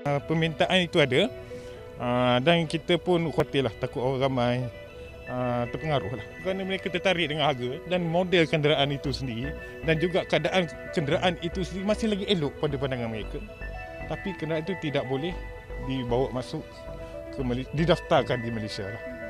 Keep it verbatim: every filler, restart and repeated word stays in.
Uh, permintaan itu ada uh, dan kita pun khawatirlah takut orang ramai uh, terpengaruh lah kerana mereka tertarik dengan harga dan model kenderaan itu sendiri dan juga keadaan kenderaan itu sendiri masih lagi elok pada pandangan mereka, tapi kenderaan itu tidak boleh dibawa masuk ke Malaysia, didaftarkan di Malaysia lah.